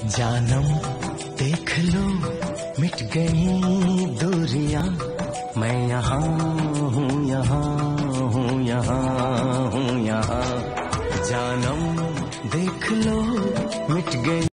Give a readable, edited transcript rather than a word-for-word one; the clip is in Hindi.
जानम देख लो मिट गई दूरियां, मैं यहाँ हूँ यहाँ हूँ यहाँ हूँ यहाँ। जानम देख लो मिट गई